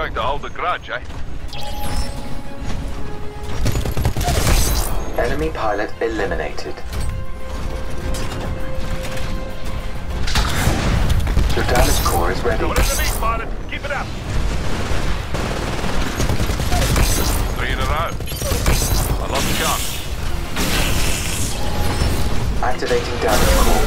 trying to hold a grudge, eh? Enemy pilot eliminated. The damage core is ready. Got enemy pilot. Keep it up. 3 in a row. I lost chance. Activating damage core.